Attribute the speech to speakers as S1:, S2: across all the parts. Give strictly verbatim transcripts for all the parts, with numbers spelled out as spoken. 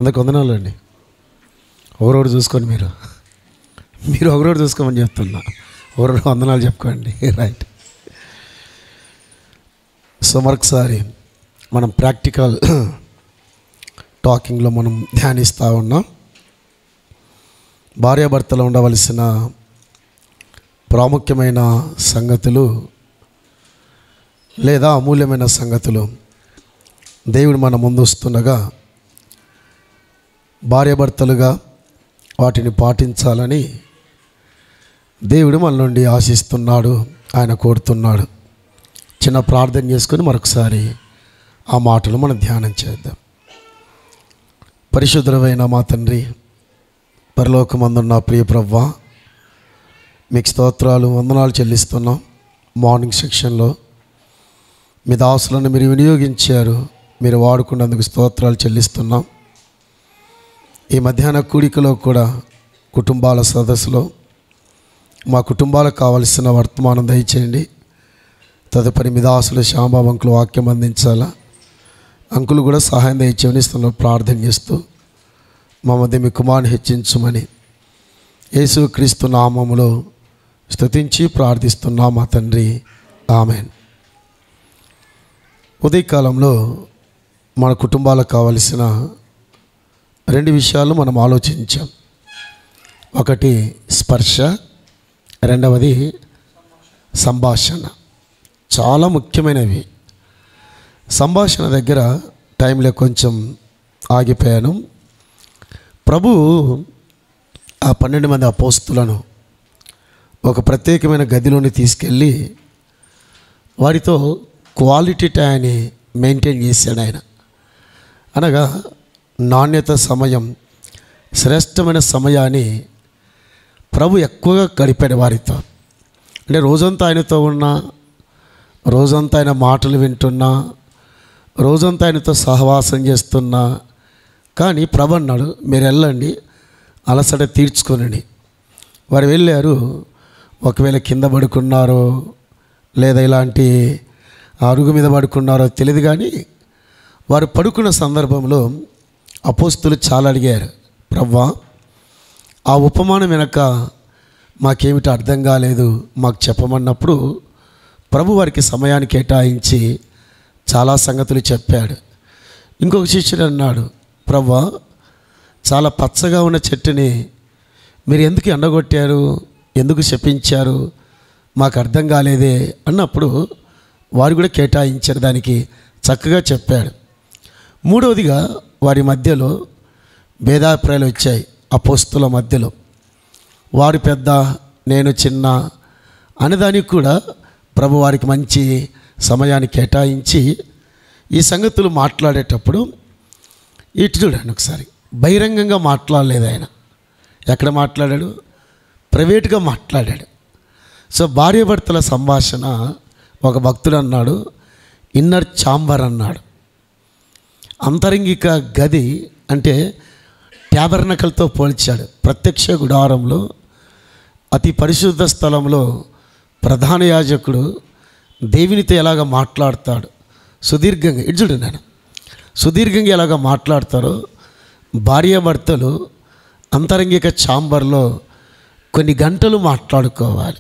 S1: అందుకు వందనాలు అండి. ఒకరోడు చూసుకోండి, మీరు మీరు ఒకరోడు చూసుకోమని చెప్తున్నా. ఒకరోడు వందనాలు చెప్పుకోండి. రైట్. సో మరొకసారి మనం ప్రాక్టికల్ టాకింగ్లో మనం ధ్యానిస్తూ ఉన్నాం. భార్యాభర్తలో ఉండవలసిన ప్రాముఖ్యమైన సంగతులు లేదా అమూల్యమైన సంగతులు దేవుడు మన ముందు వస్తుండగా భార్యాభర్తలుగా వాటిని పాటించాలని దేవుడు మన నుండి ఆశిస్తున్నాడు, ఆయన కోరుతున్నాడు. చిన్న ప్రార్థన చేసుకొని మరొకసారి ఆ మాటలు మనం ధ్యానం చేద్దాం. పరిశుద్ధమైన మా తండ్రి, పరలోకమందున్న ప్రియ ప్రభువా, మీకు స్తోత్రాలు వందనాలు చెల్లిస్తున్నాం. మార్నింగ్ సెక్షన్లో మీ దాసులను మీరు వినియోగించారు, మీరు వాడుకున్నందుకు స్తోత్రాలు చెల్లిస్తున్నాం. ఈ మధ్యాహ్న కూడికలో కూడా కుటుంబాల సదస్సులో మా కుటుంబాలకు కావలసిన వర్తమానం దయచేయండి. తదుపరి మీ దాసులు శ్యామబాబు అంకులు వాక్యం అందించాలా, అంకులు కూడా సహాయం దయచేయని స్థలంలో ప్రార్థన చేస్తూ మా మధ్య మీ కుమారుని హెచ్చించమని యేసు క్రీస్తు నామములో స్తుతించి ప్రార్థిస్తున్నాం మా తండ్రి, ఆమెన్. ఉదయకాలంలో మన కుటుంబాలకు కావలసిన రెండు విషయాలు మనం ఆలోచించాం. ఒకటి స్పర్శ, రెండవది సంభాషణ. చాలా ముఖ్యమైనవి. సంభాషణ దగ్గర టైంలో కొంచెం ఆగిపోయాను. ప్రభు ఆ పన్నెండు మంది అపోస్తులను ఒక ప్రత్యేకమైన గదిలోని తీసుకెళ్ళి వారితో క్వాలిటీ టైంని మెయింటైన్ చేశాడు ఆయన. అనగా నాణ్యత సమయం, శ్రేష్టమైన సమయాన్ని ప్రభు ఎక్కువగా గడిపాడు వారితో. అంటే రోజంతా ఆయనతో ఉన్నా, రోజంతా ఆయన మాటలు వింటున్నా, రోజంతా ఆయనతో సహవాసం చేస్తున్నా, కానీ ప్రభు అన్నాడు మీరు వెళ్ళండి, అలసట తీర్చుకొనండి. వారు వెళ్ళారు. ఒకవేళ కింద పడుకున్నారో లేదా ఇలాంటి అరుగు మీద పడుకున్నారో తెలియదు, కానీ వారు పడుకున్న సందర్భంలో అపోస్తులు చాలా అడిగారు, ప్రభువా ఆ ఉపమానం వెనక మాకేమిటి అర్థం కాలేదు, మాకు చెప్పమన్నప్పుడు ప్రభు వారికి సమయాన్ని కేటాయించి చాలా సంగతులు చెప్పాడు. ఇంకొక శిష్యుడు అన్నాడు, ప్రభువా చాలా పచ్చగా ఉన్న చెట్టుని మీరు ఎందుకు ఎండగొట్టారు, ఎందుకు శపించారు, మాకు అర్థం కాలేదే అన్నప్పుడు వారు కూడా కేటాయించారు, దానికి చక్కగా చెప్పాడు. మూడవదిగా వారి మధ్యలో భేదాభిప్రాయాలు వచ్చాయి. అపోస్తుల మధ్యలో వారు పెద్ద, నేను చిన్న అనేదానికి కూడా ప్రభు వారికి మంచి సమయాన్ని కేటాయించి ఈ సంగతులు మాట్లాడేటప్పుడు ఇటు చూడండి ఒకసారి, బహిరంగంగా మాట్లాడలేదు ఆయన. ఎక్కడ మాట్లాడాడు? ప్రైవేట్గా మాట్లాడాడు. సో భార్యాభర్తల సంభాషణ ఒక భక్తుడు అన్నాడు ఇన్నర్ ఛాంబర్ అన్నాడు. అంతరంగిక గది అంటే ట్యాబర్నకల్తో పోల్చాడు. ప్రత్యక్ష గుడారంలో అతి పరిశుద్ధ స్థలంలో ప్రధాన యాజకుడు దేవునితో ఎలాగ మాట్లాడతాడు సుదీర్ఘంగా, ఇటు చూడండి నేను సుదీర్ఘంగా ఎలాగ మాట్లాడతారో భార్యాభర్తలు అంతరంగిక ఛాంబర్లో కొన్ని గంటలు మాట్లాడుకోవాలి.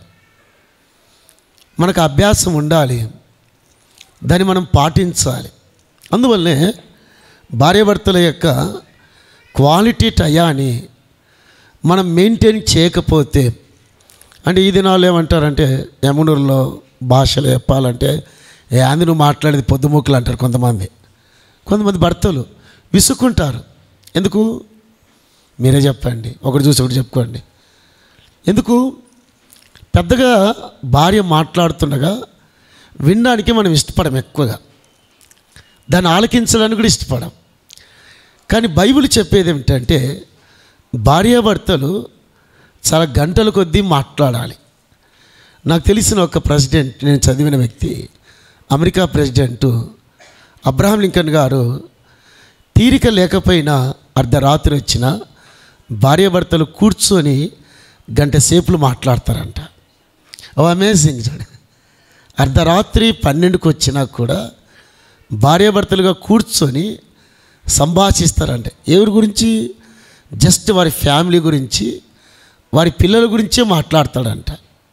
S1: మనకు అభ్యాసం ఉండాలి, దాన్ని మనం పాటించాలి. అందువల్లనే భార్యాభర్తల యొక్క క్వాలిటీ టయాన్ని మనం మెయింటైన్ చేయకపోతే, అంటే ఈ దినాలు ఏమంటారంటే యమునూరులో భాషలో చెప్పాలంటే యాంది నువ్వు మాట్లాడేది పొద్దుమూకులు అంటారు కొంతమంది. కొంతమంది భర్తలు విసుక్కుంటారు. ఎందుకు మీరే చెప్పండి, ఒకటి చూసి ఒకటి చెప్పుకోండి. ఎందుకు? పెద్దగా భార్య మాట్లాడుతుండగా వినడానికి మనం ఇష్టపడం, ఎక్కువగా దాన్ని ఆలకించడానికి కూడా ఇష్టపడం. కానీ బైబిల్ చెప్పేది ఏమిటంటే భార్యాభర్తలు చాలా గంటల కొద్దీ మాట్లాడాలి. నాకు తెలిసిన ఒక ప్రెసిడెంట్, నేను చదివిన వ్యక్తి, అమెరికా ప్రెసిడెంటు అబ్రహాం లింకన్ గారు తీరిక లేకపోయినా అర్ధరాత్రి వచ్చిన భార్యాభర్తలు కూర్చొని గంట సేపులు మాట్లాడతారంట. ఓ అమేజింగ్. చూడండి, అర్ధరాత్రి పన్నెండుకి వచ్చినా కూడా భార్యాభర్తలుగా కూర్చొని సంభాషిస్తారంటే ఎవరి గురించి? జస్ట్ వారి ఫ్యామిలీ గురించి, వారి పిల్లల గురించే మాట్లాడతాడంట.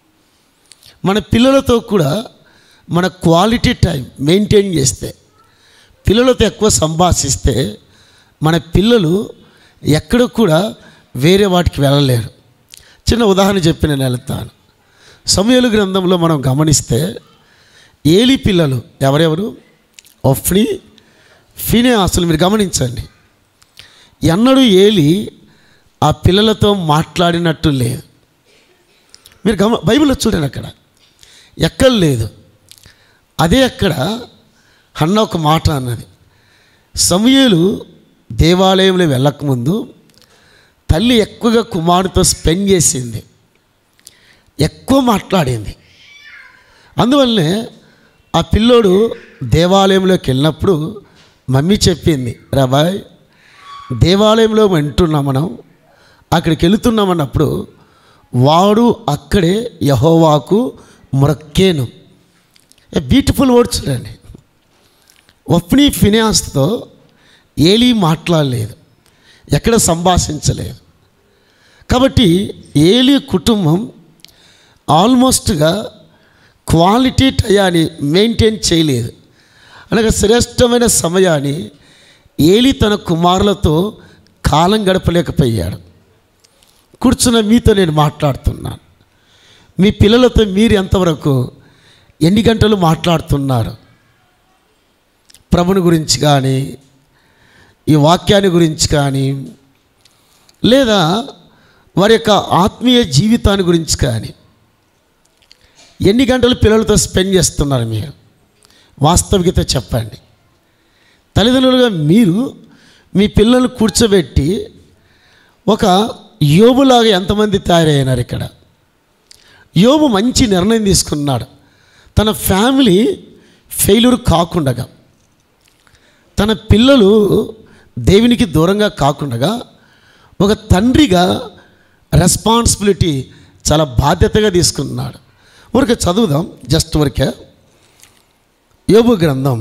S1: మన పిల్లలతో కూడా మన క్వాలిటీ టైం మెయింటైన్ చేస్తే, పిల్లలతో ఎక్కువ సంభాషిస్తే మన పిల్లలు ఎక్కడ కూడా వేరే వాటికి వెళ్ళలేరు. చిన్న ఉదాహరణ చెప్పి నేను వెళ్తాను. సమూయేలు గ్రంథంలో మనం గమనిస్తే ఏలీ పిల్లలు ఎవరెవరు? హొఫ్నీ, ఫీనెహాసులు. మీరు గమనించండి, ఎన్నడూ ఏలీ ఆ పిల్లలతో మాట్లాడినట్టు లేదు. మీరు గమ బైబిల్లో చూడండి, అక్కడ ఎక్కడ లేదు. అదే అక్కడ హన్న ఒక మాట అన్నది. సమూయేలు దేవాలయంలో వెళ్ళకముందు తల్లి ఎక్కువగా కుమారుడితో స్పెండ్ చేసింది, ఎక్కువ మాట్లాడింది. అందువల్లనే ఆ పిల్లోడు దేవాలయంలోకి వెళ్ళినప్పుడు మమ్మీ చెప్పింది, రాబాయ్ దేవాలయంలో వింటున్నాం మనం, అక్కడికి వెళుతున్నామన్నప్పుడు వాడు అక్కడే యెహోవాకు మొరక్కేను. ఏ బ్యూటిఫుల్ వర్డ్స్ చూడండి. హొఫ్నీ ఫీనెహాసుతో ఏలీ మాట్లాడలేదు, ఎక్కడ సంభాషించలేదు. కాబట్టి ఏలీ కుటుంబం ఆల్మోస్ట్గా క్వాలిటీ టయాన్ని మెయింటైన్ చేయలేదు. అనగా శ్రేష్టమైన సమయాన్ని ఏలీ తన కుమారులతో కాలం గడపలేకపోయాడు. కూర్చున్న మీతో నేను మాట్లాడుతున్నాను, మీ పిల్లలతో మీరు ఎంతవరకు ఎన్ని గంటలు మాట్లాడుతున్నారు? ప్రభుని గురించి కానీ, ఈ వాక్యాన్ని గురించి కానీ, లేదా వారి యొక్క ఆత్మీయ జీవితాన్ని గురించి కానీ ఎన్ని గంటలు పిల్లలతో స్పెండ్ చేస్తున్నారు మీరు? వాస్తవికత చెప్పండి. తల్లిదండ్రులుగా మీరు మీ పిల్లలు కూర్చోబెట్టి ఒక యోబులాగా ఎంతమంది తయారయ్యారు ఇక్కడ? యోబు మంచి నిర్ణయం తీసుకున్నాడు. తన ఫ్యామిలీ ఫెయిల్యూర్ కాకుండా, తన పిల్లలు దేవునికి దూరంగా కాకుండా ఒక తండ్రిగా రెస్పాన్సిబిలిటీ చాలా బాధ్యతగా తీసుకున్నాడు. ఊరికే చదువుదాం, జస్ట్ ఊరికే. యోబు గ్రంథం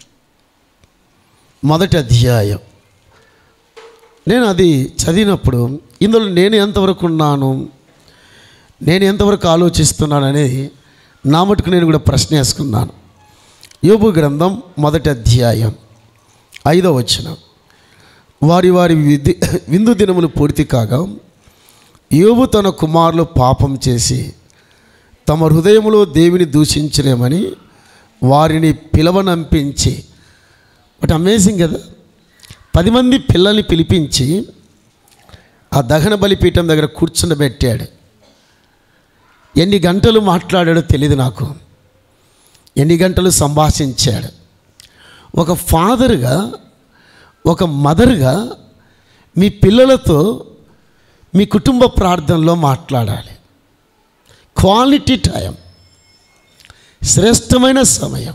S1: మొదటి అధ్యాయం. నేను అది చదివినప్పుడు ఇందులో నేను ఎంతవరకు ఉన్నాను, నేను ఎంతవరకు ఆలోచిస్తున్నాను అనేది నా మటుకు నేను కూడా ప్రశ్న వేసుకున్నాను. యోబు గ్రంథం మొదటి అధ్యాయం ఐదో వచనం. వారి వారి విధి విందు దినములు పూర్తి కాగా యోబు తన కుమారులు పాపం చేసి తమ హృదయములో దేవుని దూషించలేమని వారిని పిలవనంపించి, బట్ అమేజింగ్ కదా, పది మంది పిల్లల్ని పిలిపించి ఆ దహన బలిపీఠం దగ్గర కూర్చుండబెట్టాడు. ఎన్ని గంటలు మాట్లాడాడో తెలియదు నాకు, ఎన్ని గంటలు సంభాషించాడు. ఒక ఫాదర్గా, ఒక మదర్గా మీ పిల్లలతో మీ కుటుంబ ప్రార్థనలో మాట్లాడాలి. క్వాలిటీ టైం, శ్రేష్టమైన సమయం.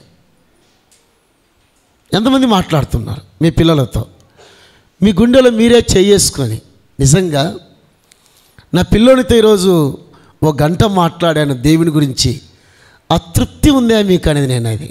S1: ఎంతమంది మాట్లాడుతున్నారు మీ పిల్లలతో? మీ గుండెలో మీరే చేసుకొని, నిజంగా నా పిల్లోనితో ఈరోజు ఒక గంట మాట్లాడాను దేవుని గురించి, అతృప్తి ఉందా మీకు అనేది? నేను అది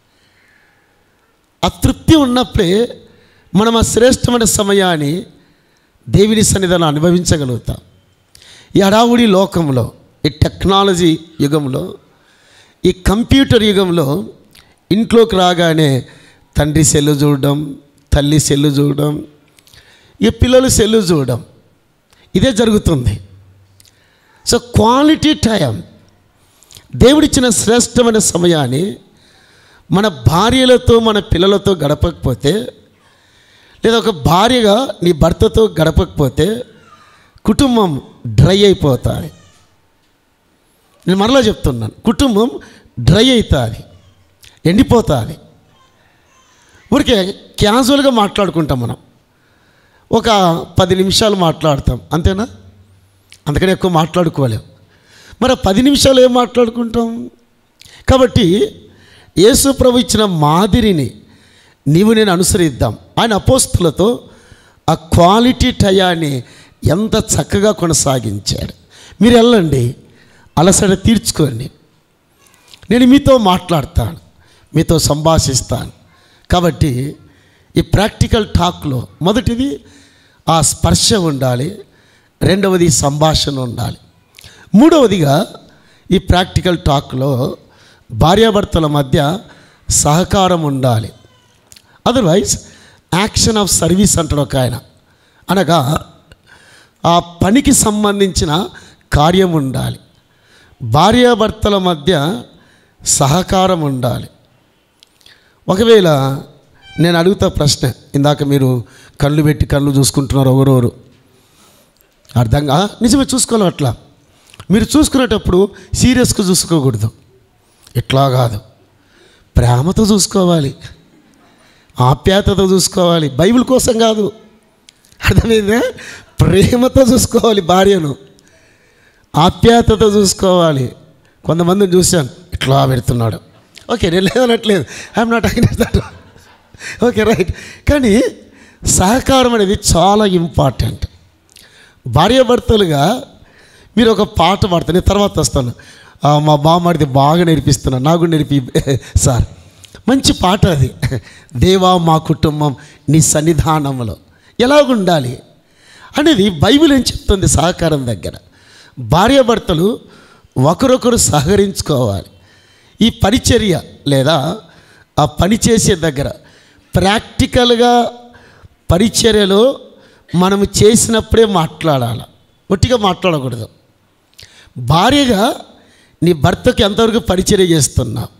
S1: అతృప్తి ఉన్నప్పుడే మనం ఆ శ్రేష్టమైన సమయాన్ని దేవుని సన్నిధానం అనుభవించగలుగుతాం. ఈ హడావుడి లోకంలో, ఈ టెక్నాలజీ యుగంలో, ఈ కంప్యూటర్ యుగంలో ఇంట్లోకి రాగానే తండ్రి సెల్లు చూడడం, తల్లి సెల్లు చూడడం, ఈ పిల్లలు సెల్లు చూడడం, ఇదే జరుగుతుంది. సో క్వాలిటీ టైం, దేవుడిచ్చిన శ్రేష్టమైన సమయాన్ని మన భార్యలతో మన పిల్లలతో గడపకపోతే, లేదా ఒక భార్యగా నీ భర్తతో గడపకపోతే కుటుంబం డ్రై అయిపోతుంది. నేను మరలా చెప్తున్నాను, కుటుంబం డ్రై అవుతుంది, ఎండిపోతుంది. ఊరికే క్యాజువల్గా మాట్లాడుకుంటాం మనం, ఒక పది నిమిషాలు మాట్లాడతాం, అంతేనా? అందుకని ఎక్కువ మాట్లాడుకోలేం. మరి పది నిమిషాలు ఏం మాట్లాడుకుంటాం? కాబట్టి యేసు ప్రభు ఇచ్చిన మాదిరిని నీవు నేను అనుసరిద్దాం. ఆయన అపోస్తులతో ఆ క్వాలిటీ టయాన్ని ఎంత చక్కగా కొనసాగించాడు. మీరు వెళ్ళండి, అలసట తీర్చుకోండి, నేను మీతో మాట్లాడతాను, మీతో సంభాషిస్తాను. కాబట్టి ఈ ప్రాక్టికల్ టాక్లో మొదటిది ఆ స్పర్శ ఉండాలి, రెండవది సంభాషణ ఉండాలి, మూడవదిగా ఈ ప్రాక్టికల్ టాక్లో భార్యాభర్తల మధ్య సహకారం ఉండాలి. అదర్వైజ్ యాక్షన్ ఆఫ్ సర్వీస్ అంటాడు ఒక ఆయన. అనగా ఆ పనికి సంబంధించిన కార్యం ఉండాలి, భార్యాభర్తల మధ్య సహకారం ఉండాలి. ఒకవేళ నేను అడుగుతా ప్రశ్న, ఇందాక మీరు కళ్ళు పెట్టి కళ్ళు చూసుకుంటున్నారు ఒకరోరు, అర్థంగా నిజమే చూసుకోవాలి. అట్లా మీరు చూసుకునేటప్పుడు సీరియస్గా చూసుకోకూడదు, ఇట్లా కాదు, ప్రేమతో చూసుకోవాలి, ఆప్యాయతతో చూసుకోవాలి. బైబిల్ కోసం కాదు, అర్థమైందా? ప్రేమతో చూసుకోవాలి, భార్యను ఆప్యాయతతో చూసుకోవాలి. కొంతమందిని చూశాను ఇట్లా పెడుతున్నాడు, ఓకే నేను లేదనట్లేదు, ఐఎమ్ నాట్ అగ్నిస్తాడు, ఓకే రైట్. కానీ సహకారం అనేది చాలా ఇంపార్టెంట్. భార్యాభర్తలుగా మీరు ఒక పాట పాడతాను, నేను తర్వాత వస్తాను. మా బామ్మడిది బాగా నేర్పిస్తున్నాను, నాకు నేర్పి సార్. మంచి పాట అది, దేవా మా కుటుంబం నీ సన్నిధానంలో ఎలాగుండాలి అనేది బైబిల్ ఏం చెప్తుంది. సహకారం దగ్గర భార్యాభర్తలు ఒకరొకరు సహకరించుకోవాలి. ఈ పరిచర్య లేదా ఆ పని చేసే దగ్గర ప్రాక్టికల్గా పరిచర్యలో మనము చేసినప్పుడే మాట్లాడాలి, ఒట్టిగా మాట్లాడకూడదు. భార్యగా నీ భర్తకి ఎంతవరకు పరిచర్య చేస్తున్నావు,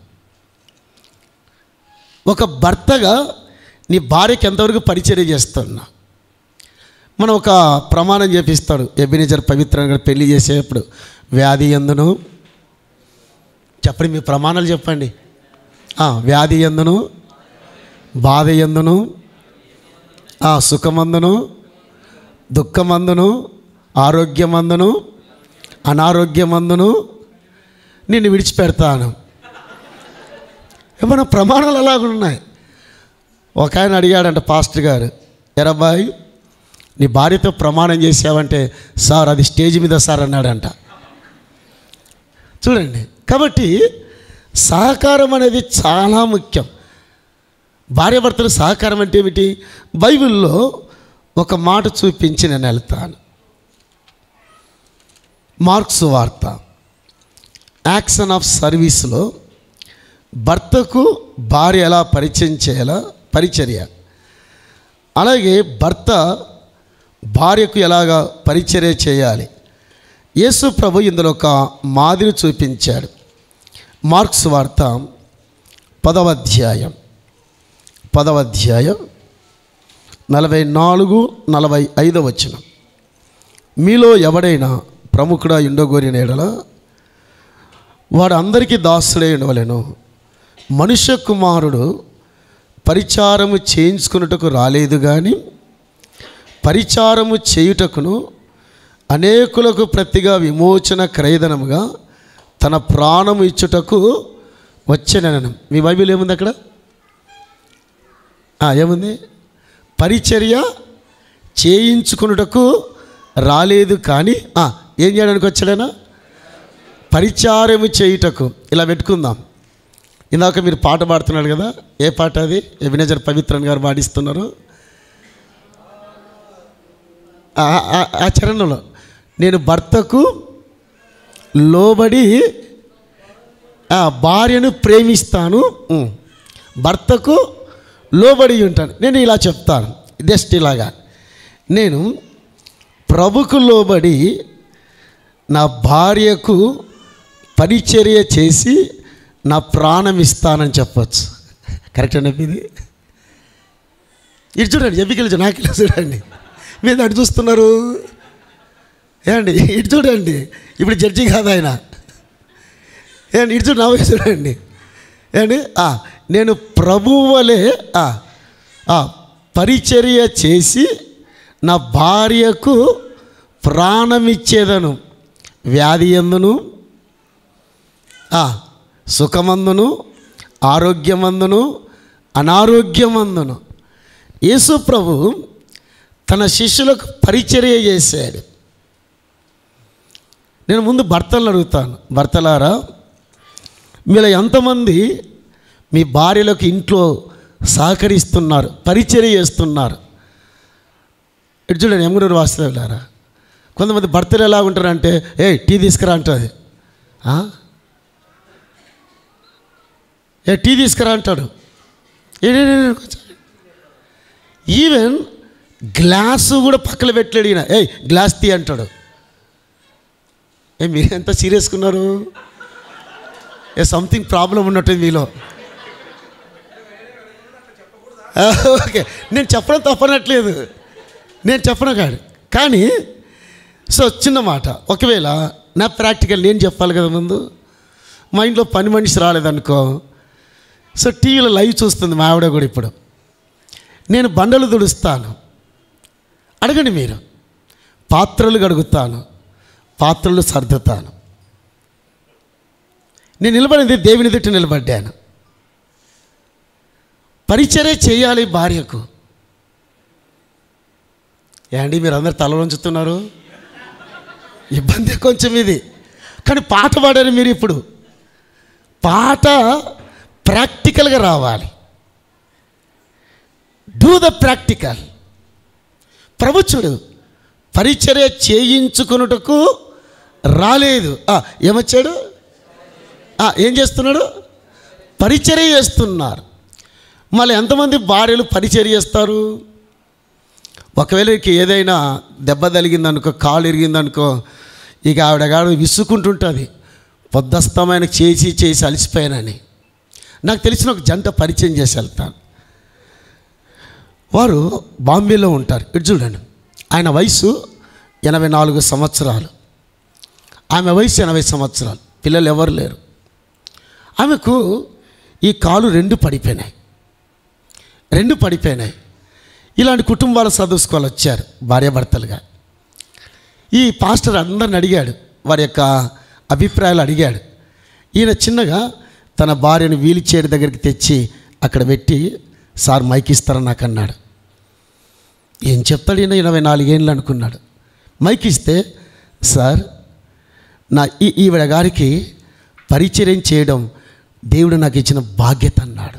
S1: ఒక భర్తగా నీ భార్యకి ఎంతవరకు పరిచర్య చేస్తున్నా. మనం ఒక ప్రమాణం చేపిస్తాడు ఎబెనెజర్ పవిత్రంగా పెళ్లి చేసేటప్పుడు, వ్యాధి యందును చెప్పండి, మీ ప్రమాణాలు చెప్పండి. వ్యాధి యందును, బాధ యందును, సుఖమందును, దుఃఖమందును, ఆరోగ్యమందును, అనారోగ్యమందును నిన్ను విడిచిపెడతాను. ఏమన్నా ప్రమాణాలు అలాగున్నాయి. ఒక ఆయన అడిగాడంట పాస్టర్ గారు, ఎరబాయ్ నీ భార్యతో ప్రమాణం చేసావంటే, సార్ అది స్టేజ్ మీద సార్ అన్నాడంట. చూడండి, కాబట్టి సహకారం అనేది చాలా ముఖ్యం. భార్యాభర్తల సహకారం అంటే ఏమిటి? బైబిల్లో ఒక మాట చూపించి నేను వెళ్తాను. మార్క్స్ వార్త యాక్షన్ ఆఫ్ సర్వీస్లో భర్తకు భార్య ఎలా పరిచయం చేయాలా, పరిచర్య, అలాగే భర్త భార్యకు ఎలాగా పరిచర్య చేయాలి, యేసు ప్రభు ఇందులో ఒక మాదిరి చూపించాడు. మార్క్స్ వార్త పదవ అధ్యాయం పదవ అధ్యాయం నలభై నాలుగు నలభై ఐదవ వచనం. మీలో ఎవడైనా ప్రముఖుడా ఉండగోరిన ఎడల వాడు అందరికీ దాసుడే ఉండవలెను. మనుష్య కుమారుడు పరిచారము చేయించుకున్నటకు రాలేదు కానీ పరిచారము చేయుటకును అనేకులకు ప్రతిగా విమోచన క్రయధనముగా తన ప్రాణము ఇచ్చుటకు వచ్చెనను. మీ బైబిల్ ఏముంది అక్కడ? ఏముంది? పరిచర్య చేయించుకున్నటకు రాలేదు కానీ ఏం చేయడానికి వచ్చాడైనా? పరిచారము చేయుటకు. ఇలా పెట్టుకుందాం. ఇందాక మీరు పాట పాడుతున్నాడు కదా, ఏ పాట అది? ఎబెనెజర్ పవిత్రన్ గారు పాడిస్తున్నారు. ఆ చరణంలో నేను భర్తకు లోబడి భార్యను ప్రేమిస్తాను, భర్తకు లోబడి ఉంటాను. నేను ఇలా చెప్తాను, జస్ట్ ఇలాగా, నేను ప్రభుకు లోబడి నా భార్యకు పరిచర్య చేసి నా ప్రాణం ఇస్తానని చెప్పచ్చు. కరెక్ట్ అండి ఇది? ఇటు చూడండి, ఎబ్బికెళ్ళి నాకు చూడండి, మీరు అటు చూస్తున్నారు ఏమండి? ఇటు చూడండి, ఇప్పుడు జడ్జి కాదు ఆయన. ఏమండి ఇటు చూడండి, నా వైపు చూడండి. ఏమండి నేను ప్రభువలే పరిచర్య చేసి నా భార్యకు ప్రాణమిచ్చేదను. వ్యాధి యందును, సుఖమందును, ఆరోగ్యమందును, అనారోగ్యమందును యేసు ప్రభు తన శిష్యులకు పరిచర్య చేశాడు. నేను ముందు భర్తలను అడుగుతాను, భర్తలారా మీలో ఎంతమంది మీ భార్యలకు ఇంట్లో సహకరిస్తున్నారు, పరిచర్య చేస్తున్నారు. ఇటు చూడండి, ఎమ్మగూరు వాస్తవులారా, కొంతమంది భర్తలు ఎలా ఉంటారంటే, ఏ టీ తీసుకురా అంటుంది, ఏ టీ తీసుకురా అంటాడు. ఈవెన్ గ్లాసు కూడా పక్కన పెట్టలేడు ఈయన, ఏ గ్లాస్ తీ అంటాడు. ఏ మీరు ఎంత సీరియస్గా ఉన్నారు? ఏ సంథింగ్ ప్రాబ్లం ఉన్నట్టుంది మీలో. ఓకే, నేను చెప్పడం తప్పనట్లేదు, నేను చెప్పడం కాదు. కానీ సో చిన్న మాట, ఒకవేళ నా ప్రాక్టికల్ నేను చెప్పాలి కదా ముందు. మా ఇంట్లో పని మనిషి రాలేదనుకో, సో టీవీలో లైవ్ చూస్తుంది మా ఆవిడ కూడా. ఇప్పుడు నేను బండలు తుడుస్తాను, అడగండి మీరు. పాత్రలు కడుగుతాను, పాత్రలు సర్దుతాను. నేను నిలబడింది దేవుని ఎదుట నిలబడ్డాను. పరిచర్య చేయాలి భార్యకు. ఏండి మీరు అందరు తల వంచుతున్నారు? ఇబ్బంది కొంచెం ఇది. కానీ పాట పాడారు మీరు. ఇప్పుడు పాట ప్రాక్టికల్గా రావాలి. Do the practical. ప్రభుత్వుడు పరిచర్య చేయించుకున్నటకు రాలేదు. ఏమొచ్చాడు? ఏం చేస్తున్నాడు? పరిచర్య చేస్తున్నారు. మళ్ళీ ఎంతమంది భార్యలు పరిచర్య చేస్తారు? ఒకవేళ ఏదైనా దెబ్బ తగిలిందనుకో, కాలు ఇరిగిందనుకో, ఇక ఆవిడగాడు విసుక్కుంటుంటుంది, పొద్దస్తమైన చేసి చేసి అలసిపోయానని. నాకు తెలిసిన ఒక జంట పరిచయం చేసి వెళ్తాను. వారు బాంబేలో ఉంటారు. ఇటు చూడండి, ఆయన వయసు ఎనభై నాలుగు సంవత్సరాలు, ఆమె వయసు ఎనభై సంవత్సరాలు. పిల్లలు ఎవరు లేరు. ఆమెకు ఈ కాలు రెండు పడిపోయినాయి, రెండు పడిపోయినాయి. ఇలాంటి కుటుంబాల చదువుకోవాలి వచ్చారు భార్యాభర్తలుగా. ఈ పాస్టర్ అందరిని అడిగాడు, వారి యొక్క అభిప్రాయాలు అడిగాడు. ఈయన చిన్నగా తన భార్యను వీల్ చైర్ దగ్గరికి తెచ్చి అక్కడ పెట్టి, సార్ మైక్ ఇస్తారని నాకు అన్నాడు. ఏం చెప్తాడు ఈయన, ఎనభై నాలుగేళ్ళు అనుకున్నాడు. మైక్ ఇస్తే, సార్ నా ఈ ఈవిడ గారికి పరిచర్యం చేయడం దేవుడు నాకు ఇచ్చిన బాధ్యత అన్నాడు.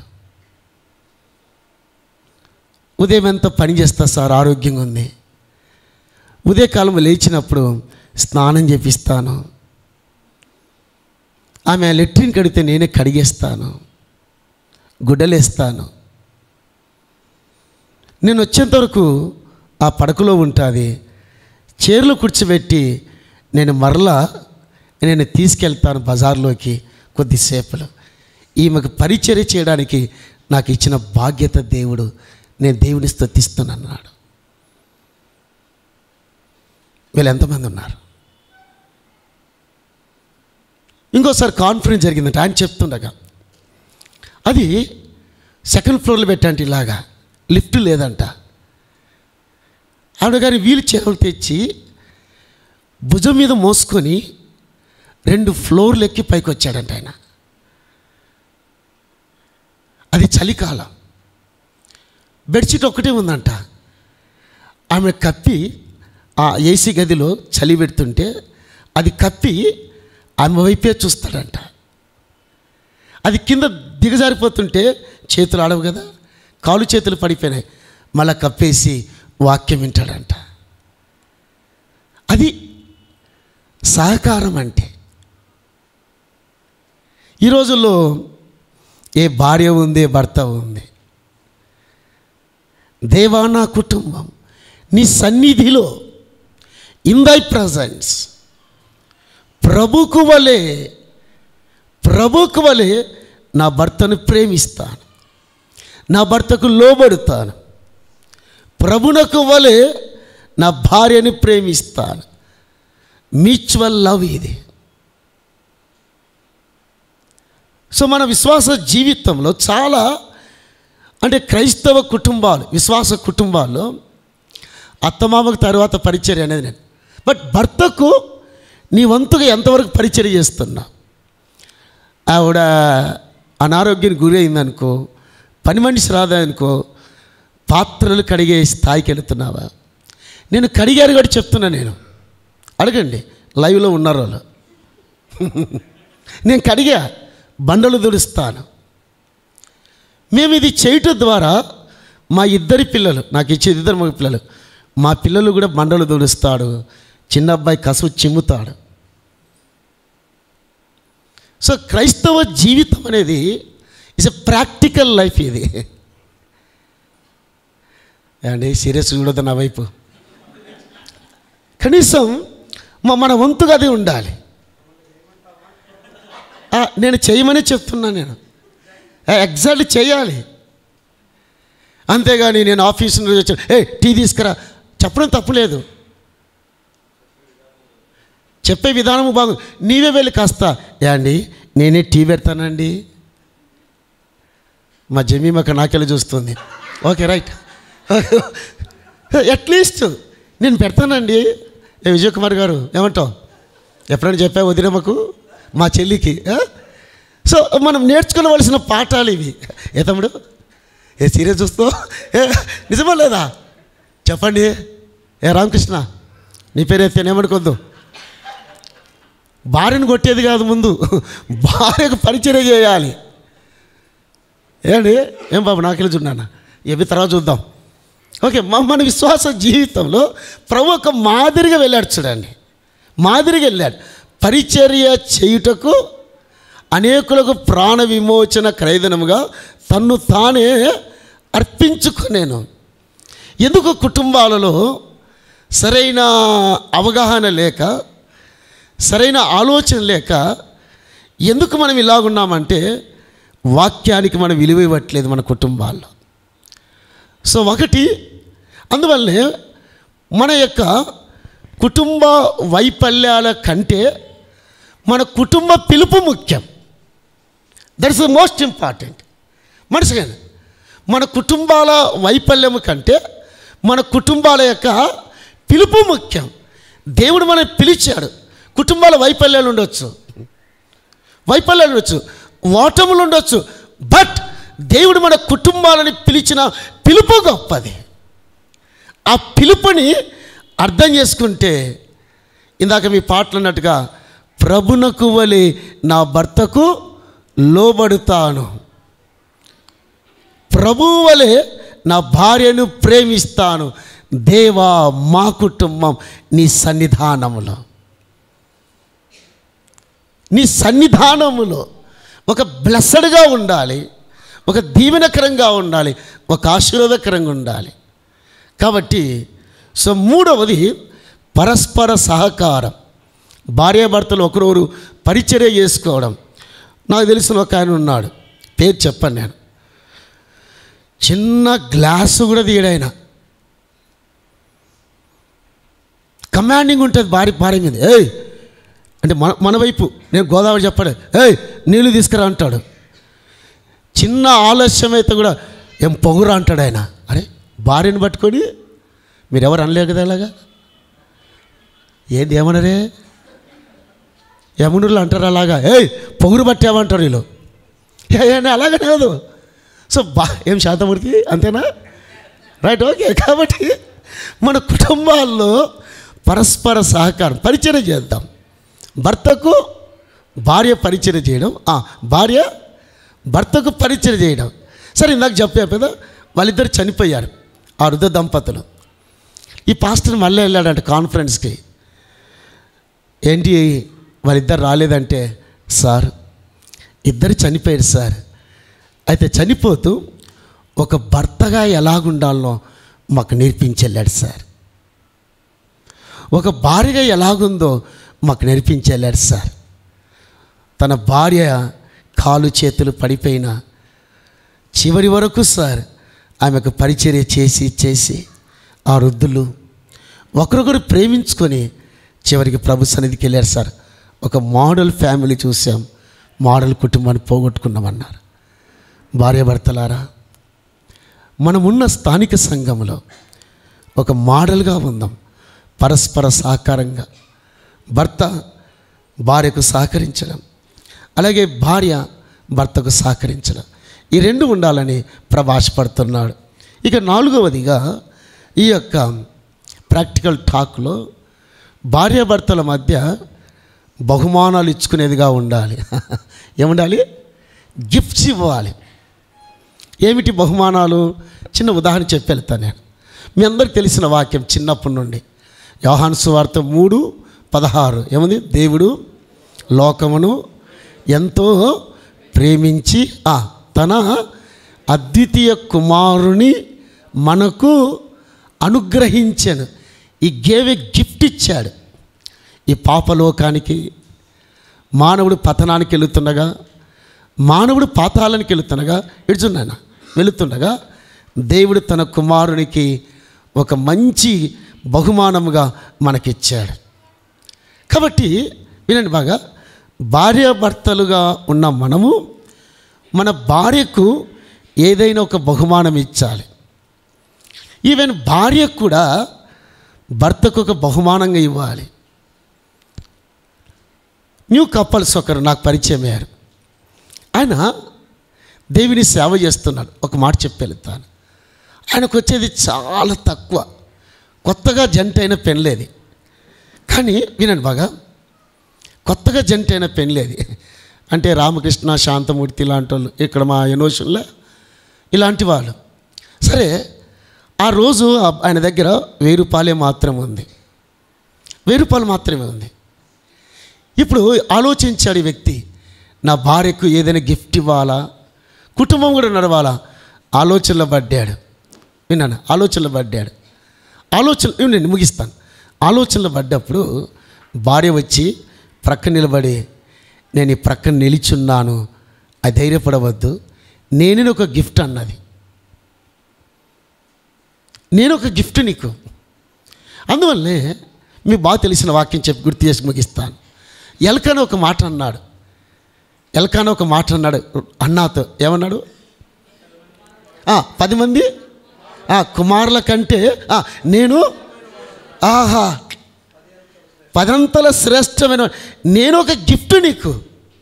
S1: ఉదయం ఎంత పని చేస్తా సార్, ఆరోగ్యంగా ఉంది. ఉదయకాలం లేచినప్పుడు స్నానం చేపిస్తాను, ఆమె లెట్రిన్ కడిగితే నేనే కడిగేస్తాను, గుడ్డలేస్తాను. నేను వచ్చేంత వరకు ఆ పడకలో ఉంటుంది. చైర్లో కూర్చోబెట్టి నేను మరలా నేను తీసుకెళ్తాను బజార్లోకి కొద్దిసేపులో. ఈమెకు పరిచర్య చేయడానికి నాకు ఇచ్చిన బాధ్యత దేవుడు, నేను దేవుని స్తుతిస్తున్నాను. వీళ్ళు ఎంతమంది ఉన్నారు? ఇంకోసారి కాన్ఫరెన్స్ జరిగిందంట. ఆయన చెప్తుండగా అది సెకండ్ ఫ్లోర్లో పెట్టంటే ఇలాగా లిఫ్ట్ లేదంట. ఆవిడ గారి వీల్ చైర్ తెచ్చి భుజం మీద మోసుకొని రెండు ఫ్లోర్లు ఎక్కి పైకి వచ్చాడంట ఆయన. అది చలికాలం, బెడ్షీట్ ఒక్కటే ఉందంట. ఆమె కప్పి ఆ ఏసీ గదిలో చలి పెడుతుంటే అది కప్పి ఆమె వైపే చూస్తాడంట. అది కింద దిగజారిపోతుంటే చేతులు ఆడవు కదా, కాలు చేతులు పడిపోయినాయి, మళ్ళా కప్పేసి వాక్యం వింటాడంట. అది సహకారం అంటే. ఈ రోజుల్లో ఏ భార్య ఉంది, భర్త ఉంది. దేవా నా కుటుంబం నీ సన్నిధిలో, ఇన్ దై ప్రజెన్స్, ప్రభుకు వలె ప్రభుకు వలె నా భర్తను ప్రేమిస్తాను, నా భర్తకు లోబడుతాను. ప్రభునకు వలె నా భార్యని ప్రేమిస్తాను. మ్యూచువల్ లవ్ ఇది. సో మన విశ్వాస జీవితంలో చాలా, అంటే క్రైస్తవ కుటుంబాలు, విశ్వాస కుటుంబాల్లో అత్తమామకు తర్వాత పరిచర్య అనేది నేను. బట్ భర్తకు నీ వంతుగా ఎంతవరకు పరిచర్య చేస్తున్నా? ఆవిడ అనారోగ్యానికి గురి అయిందనుకో, పని మనిషి రాదనుకో, పాత్రలు కడిగే స్థాయికి వెళుతున్నావా? నేను కడిగారు కూడా చెప్తున్నా. నేను అడగండి, లైవ్లో ఉన్నారు వాళ్ళు. నేను కడిగా, బండలు తుడుస్తాను. మేము ఇది చేయటం ద్వారా మా ఇద్దరి పిల్లలు, నాకు ఇచ్చేది ఇద్దరు మగ పిల్లలు, మా పిల్లలు కూడా బండలు దుడుస్తాడు, చిన్న అబ్బాయి కసువు చిమ్ముతాడు. సో క్రైస్తవ జీవితం అనేది ఇట్స్ ఎ ప్రాక్టికల్ లైఫ్. ఇది అండి, సీరియస్ చూడదు నా వైపు. కనీసం మా మన వంతుగా అది ఉండాలి. నేను చేయమని చెప్తున్నాను, నేను ఎగ్జాక్ట్ చేయాలి. అంతేగాని నేను ఆఫీస్ నుండి వచ్చి ఏ టీ తీసుకురా చెప్పడం తప్పులేదు, చెప్పే విధానము బాగుంది. నీవే వెళ్ళి కాస్త ఏ అండి నేనే టీ పెడతానండి, మా జమీమక్క నాకెళ్ళి చూస్తుంది. ఓకే రైట్, అట్లీస్ట్ నేను పెడతానండి. ఏ విజయ్ కుమార్ గారు ఏమంటావు, ఎప్పుడైనా చెప్పా వదినమ్మకు, మా చెల్లికి. సో మనం నేర్చుకోవలసిన పాఠాలు ఇవి. ఏ తమ్ముడు ఏ సీరియస్ చూస్తావు, ఏ నిజమా లేదా చెప్పండి. ఏ రామకృష్ణ నీ పేరు ఎత్తే ఏమనుకోద్దు. భార్యను కొట్టేది కాదు, ముందు భార్యకు పరిచయం చేయాలి. ఏండి ఏం బాబు నాకెళ్ళి చూడానా, ఎవి తర్వాత చూద్దాం. ఓకే, మన విశ్వాస జీవితంలో ప్రభు ఒక మాదిరిగా వెళ్ళాడు. చూడండి, మాదిరిగా వెళ్ళాడు. పరిచర్య చేయుటకు అనేకులకు ప్రాణ విమోచన క్రయధనముగా తన్ను తానే అర్పించుకునేను. ఎందుకు కుటుంబాలలో సరైన అవగాహన లేక, సరైన ఆలోచన లేక ఎందుకు మనం ఇలాగున్నామంటే వాక్యానికి మనం విలువ ఇవ్వట్లేదు మన కుటుంబాల్లో. సో ఒకటి అందువల్లే మన యొక్క కుటుంబ వైఫల్యాల కంటే మన కుటుంబ పిలుపు ముఖ్యం. That is the most important. మనసుగా మన కుటుంబాల వైఫల్యము కంటే మన కుటుంబాల యొక్క పిలుపు ముఖ్యం. దేవుడు మనం పిలిచాడు. కుటుంబాల వైఫల్యాలు ఉండొచ్చు, వైఫల్యాలు ఉండొచ్చు, ఓటములు ఉండొచ్చు, బట్ దేవుడు మన కుటుంబాలని పిలిచిన పిలుపు గొప్పది. ఆ పిలుపుని అర్థం చేసుకుంటే ఇందాక మీ పాటలు అన్నట్టుగా ప్రభునకు వలె నా భర్తకు లోబడుతాను, ప్రభువు వలె నా భార్యను ప్రేమిస్తాను. దేవా మా కుటుంబం నీ సన్నిధానములో, నీ సన్నిధానములో ఒక బ్లెస్సడ్గా ఉండాలి, ఒక దీవెనకరంగా ఉండాలి, ఒక ఆశీర్వాదకరంగా ఉండాలి. కాబట్టి సో మూడవది పరస్పర సహకారం. భార్యాభర్తలు ఒకరొకరు పరిచర్య చేసుకోవడం. నాకు తెలిసిన ఒక ఆయన ఉన్నాడు, పేరు చెప్పాను నేను. చిన్న గ్లాసు కూడా తీయడాయన, కమాండింగ్ ఉంటుంది భార్య భార్య మీద. ఏయ్ అంటే మన మన వైపు నేను గోదావరి చెప్పాడు, ఏయ్ నీళ్ళు తీసుకురా అంటాడు. చిన్న ఆలస్యం అయితే కూడా ఏం పొగురా అంటాడు ఆయన. అరే భార్యను పట్టుకొని మీరెవరు అనలేరు కదా అలాగా, ఏంది ఏమనరే యమునులు అంటారు అలాగా, ఏయ్ పొగురు పట్టామంటారు వీళ్ళు. అలాగే కాదు. సో బా ఏం శాంతమూర్తి అంతేనా, రైట్, ఓకే. కాబట్టి మన కుటుంబాల్లో పరస్పర సహకారం, పరిచయం చేద్దాం. భర్తకు భార్య పరిచయం చేయడం, భార్య భర్తకు పరిచయం చేయడం. సరే ఇందాక చెప్పా కదా, వాళ్ళిద్దరు చనిపోయారు, ఆ వృద్ధ దంపతులు. ఈ పాస్టర్ మళ్ళీ వెళ్ళాడంట కాన్ఫరెన్స్కి. ఏంటి వాళ్ళిద్దరు రాలేదంటే, సార్ ఇద్దరు చనిపోయారు సార్. అయితే చనిపోతూ ఒక భర్తగా ఎలాగుండాలో మాకు నేర్పించెళ్ళాడు సార్, ఒక భార్యగా ఎలాగుందో మాకు నేర్పించెళ్ళాడు సార్. తన భార్య కాలు చేతులు పడిపోయిన చివరి వరకు సార్ ఆమెకు పరిచర్య చేసి చేసి ఆ వృద్ధులు ఒకరొకరు ప్రేమించుకొని చివరికి ప్రభు సన్నిధికి వెళ్ళారు సార్. ఒక మోడల్ ఫ్యామిలీ చూసాం, మోడల్ కుటుంబాన్ని పోగొట్టుకున్నామన్నారు. భార్యాభర్తలారా, మనమున్న స్థానిక సంఘంలో ఒక మోడల్గా ఉందాం. పరస్పర సహకారంగా భర్త భార్యకు సహకరించడం, అలాగే భార్య భర్తకు సహకరించడం, ఈ రెండు ఉండాలని ప్రభు ఆశపడుతున్నాడు. ఇక నాలుగవదిగా ఈ యొక్క ప్రాక్టికల్ టాక్లో భార్యాభర్తల మధ్య బహుమానాలు ఇచ్చుకునేదిగా ఉండాలి. ఏముండాలి? గిఫ్ట్స్ ఇవ్వాలి. ఏమిటి బహుమానాలు? చిన్న ఉదాహరణ చెప్పి వెళ్తాను నేను. మీ అందరికి తెలిసిన వాక్యం చిన్నప్పటి నుండి యోహాను సువార్త మూడు పదహారు ఏముంది? దేవుడు లోకమును ఎంతో ప్రేమించి తన అద్వితీయ కుమారుని మనకు అనుగ్రహించాను. ఈ గేవ్ ఏ గిఫ్ట్ ఇచ్చాడు. ఈ పాపలోకానికి మానవుడు పతనానికి వెళుతుండగా, మానవుడు పాతాళానికి వెళుతుండగా, ఇడుచున్నాను వెళుతుండగా దేవుడు తన కుమారునికి ఒక మంచి బహుమానముగా మనకిచ్చాడు. కాబట్టి వినండి బాగా, భార్యాభర్తలుగా ఉన్న మనము మన భార్యకు ఏదైనా ఒక బహుమానం ఇచ్చాలి. ఈవెన్ భార్యకు కూడా భర్తకు ఒక బహుమానంగా ఇవ్వాలి. న్యూ కపుల్స్ ఒకరు నాకు పరిచయం అయ్యారు. ఆయన దేవుని సేవ చేస్తున్నాడు. ఒక మాట చెప్పి వెళ్తాను. ఆయనకు వచ్చేది చాలా తక్కువ. కొత్తగా జంట అయిన పెళ్ళేది. కానీ వినండి బాగా, కొత్తగా జంట అయిన పెళ్ళేది అంటే రామకృష్ణ, శాంతమూర్తి ఇలాంటి వాళ్ళు, ఇక్కడ మా ఎనోషన్లో ఇలాంటి వాళ్ళు. సరే, ఆ రోజు ఆయన దగ్గర వెయ్యి రూపాయలే మాత్రం ఉంది. వెయ్యి రూపాయలు మాత్రమే ఉంది. ఇప్పుడు ఆలోచించాడు ఈ వ్యక్తి, నా భార్యకు ఏదైనా గిఫ్ట్ ఇవ్వాలా, కుటుంబం కూడా నడవాలా. ఆలోచనలో పడ్డాడు. విన్నాను, ఆలోచనలో పడ్డాడు. ఆలోచన నేను ముగిస్తాను. ఆలోచనలో పడ్డప్పుడు భార్య వచ్చి ప్రక్క నిలబడి, నేను ఈ ప్రక్కన నిలిచున్నాను, అది ధైర్యపడవద్దు, నేను ఒక గిఫ్ట్ అన్నది. నేను ఒక గిఫ్ట్ నీకు. అందువల్లనే మీకు బాగా తెలిసిన వాక్యం చెప్పి గుర్తు చేసి ముగిస్తాను. ఎల్కానా ఒక మాట అన్నాడు. ఎల్కానా ఒక మాట అన్నాడు అన్నాతో. ఏమన్నాడు? పది మంది కుమారుల కంటే నేను ఆహా పదంతల శ్రేష్టమైన నేను ఒక గిఫ్ట్ నీకు.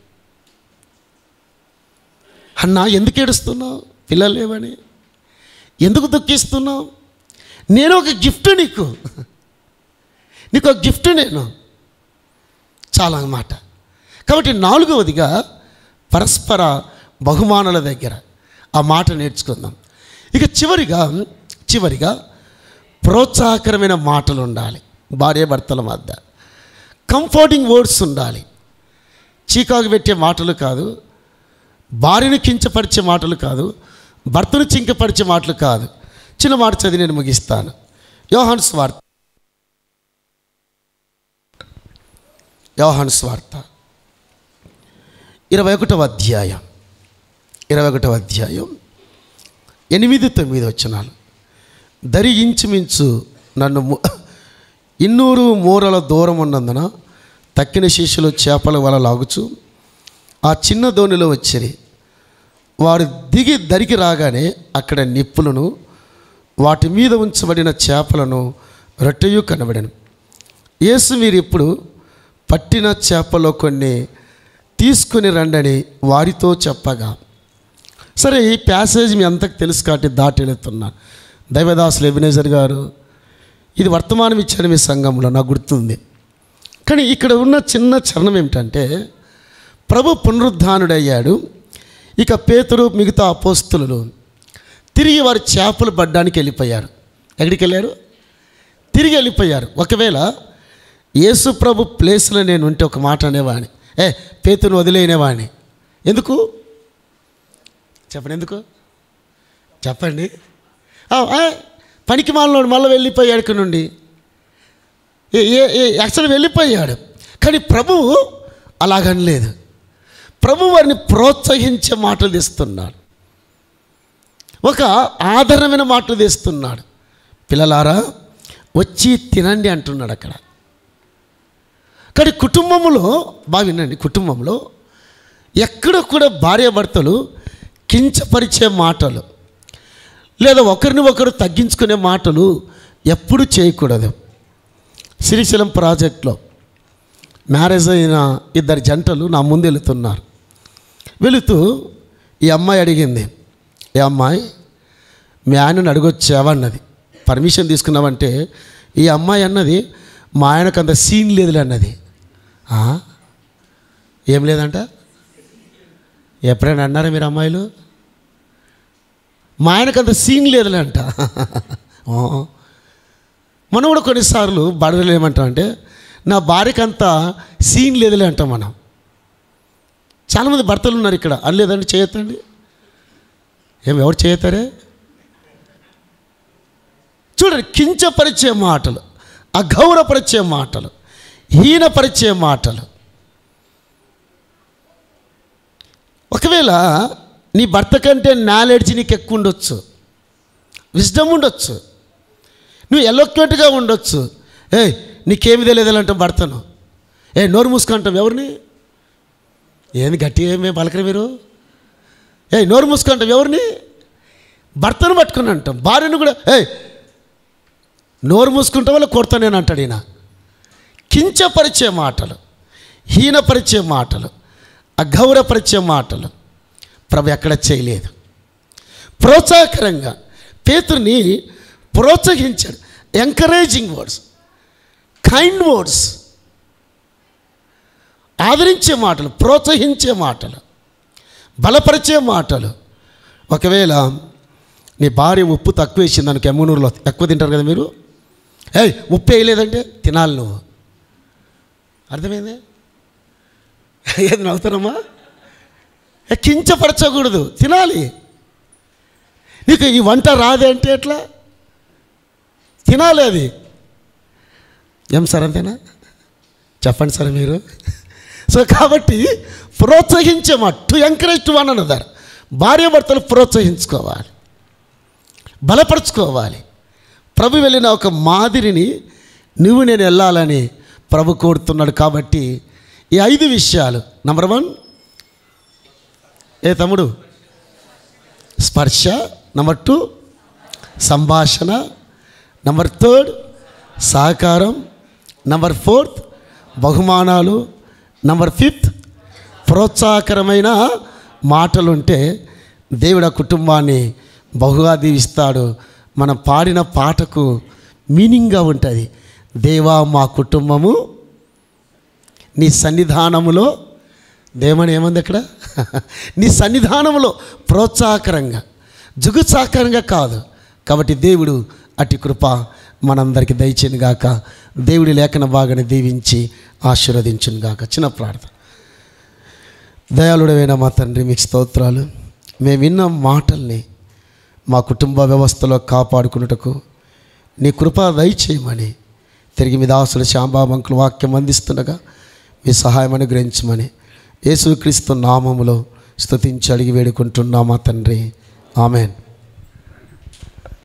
S1: అన్నా, ఎందుకు ఏడుస్తున్నావు? పిల్లలు లేవని ఎందుకు దుఃఖిస్తున్నావు? నేను ఒక గిఫ్ట్ నీకు, నీకు ఒక గిఫ్ట్ నేను. చాలా అన్నమాట. కాబట్టి నాలుగవదిగా పరస్పర బహుమానాల దగ్గర ఆ మాట నేర్చుకుందాం. ఇక చివరిగా చివరిగా ప్రోత్సాహకరమైన మాటలు ఉండాలి. భార్యాభర్తల మధ్య కంఫర్టింగ్ వర్డ్స్ ఉండాలి. చీకాకు పెట్టే మాటలు కాదు, భార్యను కించపరిచే మాటలు కాదు, భర్తను చింకపరిచే మాటలు కాదు. చిన్న మాట చదివి నేను ముగిస్తాను. యోహాను సువార్త యోహాను సువార్త ఇరవై ఒకటవ అధ్యాయం ఇరవై ఒకటవ అధ్యాయం ఎనిమిది తొమ్మిది వచనాలు. దరి ఇంచుమించు నన్ను ఇన్నూరు మూరల దూరం ఉన్నందున తక్కిన శిష్యులు చేపల వల లాగుచు ఆ చిన్న దోణిలో వచ్చిరి. వారు దిగి దరికి రాగానే అక్కడ నిప్పులను, వాటి మీద ఉంచబడిన చేపలను, రొట్టెయు కనబడెను. యేసు మీరు ఇప్పుడు పట్టిన చేపలో కొన్ని తీసుకుని రండని వారితో చెప్పగా. సరే, ఈ ప్యాసేజ్ మీ అంతకు తెలుసు కాబట్టి దాటి వెళుతున్నాను. దైవదాసులు ఎబినేజర్ గారు ఇది వర్తమానం ఇచ్చాడు మీ సంఘంలో, నాకు గుర్తుంది. కానీ ఇక్కడ ఉన్న చిన్న చరణం ఏమిటంటే, ప్రభు పునరుద్ధానుడయ్యాడు. ఇక పేతురు మిగతా అపోస్తులు తిరిగి వారి చేపలు పడ్డానికి వెళ్ళిపోయారు. ఎక్కడికి వెళ్ళారు? తిరిగి వెళ్ళిపోయారు. ఒకవేళ యేసు ప్రభు ప్లేస్లో నేను ఉంటే ఒక మాట అనేవాడిని, ఏ పేతురుని వదిలేనేవాడిని. ఎందుకు చెప్పండి, ఎందుకు చెప్పండి. పనికి మాలినోడు మళ్ళీ వెళ్ళిపోయాడు ఇక్కడ నుండి. యాక్చువల్ వెళ్ళిపోయాడు. కానీ ప్రభువు అలాగనలేదు. ప్రభు వారిని ప్రోత్సహించే మాటలు తెస్తున్నాడు, ఒక ఆదరణమైన మాటలు తెస్తున్నాడు. పిల్లలారా వచ్చి తినండి అంటున్నాడు అక్కడ. కానీ కుటుంబంలో బాగా వినండి, కుటుంబంలో ఎక్కడ కూడా భార్యాభర్తలు కించపరిచే మాటలు లేదా ఒకరిని ఒకరు తగ్గించుకునే మాటలు ఎప్పుడు చేయకూడదు. శ్రీశైలం ప్రాజెక్ట్లో మ్యారేజ్ అయిన ఇద్దరు జంటలు నా ముందు వెళుతున్నారు. వెళుతూ ఈ అమ్మాయి అడిగింది, ఏ అమ్మాయి మీ ఆయనను అడగొచ్చావన్నది. పర్మిషన్ తీసుకున్నామంటే ఈ అమ్మాయి అన్నది, మా ఆయనకు అంత సీన్ లేదులే అన్నది. ఏం లేదంట? ఎప్పుడైనా అన్నారా మీరు అమ్మాయిలు? మా ఆయనకు అంత సీన్ లేదులే అంట. మనం కూడా కొన్నిసార్లు భార్యలు ఏమంటాం అంటే నా భార్యకి అంత సీన్ లేదులే అంటాం మనం. చాలామంది భర్తలు ఉన్నారు ఇక్కడ, అని లేదండి చేయొద్దండి. ఏం ఎవరు చేయతారే? చూడండి, కించపరిచే మాటలు, అగౌరవపరిచే మాటలు, హీనపరిచే మాటలు. ఒకవేళ నీ భర్త కంటే నాలెడ్జ్ నీకు ఎక్కువ ఉండొచ్చు, విజ్డమ్ ఉండొచ్చు, నువ్వు ఎలోక్వెంట్గా ఉండొచ్చు. ఏ నీకేమి తెలియదంటాం భర్తను. ఏ నోరు మూసుకుంటాం ఎవరిని? ఏంది గట్టి ఏమే పలకరు మీరు? ఏ నోరు మూసుకుంటాం ఎవరిని? భర్తను పట్టుకుని అంటాం. భార్యను కూడా ఏ నోరు మూసుకుంటాం వల్ల కొడతానేని అంటాడు ఈయన. కించపరిచే మాటలు, హీనపరిచే మాటలు, అగౌరవపరిచే మాటలు ప్రభు ఎక్కడ చేయలేదు. ప్రోత్సాహకరంగా పేతురుని ప్రోత్సహించాడు. ఎంకరేజింగ్ వర్డ్స్, కైండ్ వర్డ్స్, ఆదరించే మాటలు, ప్రోత్సహించే మాటలు, బలపరిచే మాటలు. ఒకవేళ నీ భార్య ఉప్పు తక్కువ వేసింది దానికి, ఎమ్మనూరులో ఎక్కువ తింటారు కదా మీరు. ఏయ్ ఉప్పు వేయలేదంటే తినాలి నువ్వు. అర్థమైంది? ఏది నవ్వుతారమ్మా? కించపరచకూడదు, తినాలి. నీకు ఈ వంట రాదే అంటే ఎట్లా? తినాలి అది. ఏం సార్ అంతేనా? చెప్పండి సార్ మీరు. సో కాబట్టి ప్రోత్సహించే మాట, to encourage to one another. భార్య భర్తలు ప్రోత్సహించుకోవాలి, బలపరుచుకోవాలి. ప్రభు వెళ్ళిన ఒక మాదిరిని నువ్వు నేను వెళ్ళాలని ప్రభు కోరుతున్నాడు. కాబట్టి ఈ ఐదు విషయాలు, నెంబర్ వన్ ఏ తమ్ముడు స్పర్శ, నెంబర్ టూ సంభాషణ, నెంబర్ థర్డ్ సహకారం, నెంబర్ ఫోర్త్ బహుమానాలు, నెంబర్ ఫిఫ్త్ ప్రోత్సాహకరమైన మాటలుంటే దేవుడు ఆ కుటుంబాన్ని బహుగా దీవిస్తాడు. మనం పాడిన పాటకు మీనింగ్గా ఉంటుంది. దేవా మా కుటుంబము నీ సన్నిధానములో, దేవని ఏమంది అక్కడ? నీ సన్నిధానములో ప్రోత్సాహకరంగా, జుగుత్సాహకరంగా కాదు. కాబట్టి దేవుడు అట్టి కృప మనందరికీ దయచేను గాక. దేవుడి లేఖన భాగాన్ని దీవించి ఆశీర్వదించును గాక. చిన్న ప్రార్థన. దయాళుడైన మా తండ్రి, మీకు స్తోత్రాలు. మేము విన్న మాటల్ని మా కుటుంబ వ్యవస్థలో కాపాడుకున్నటకు నీ కృప దయచేయమని, తిరిగి మీ దాసుడు శ్యాంబాబంకులు వాక్యం అందిస్తుండగా మీ సహాయం అనుగ్రహించమని యేసుక్రీస్తు నామములో స్తుతించి అడిగి వేడుకుంటున్నామా తండ్రి. ఆమెన్.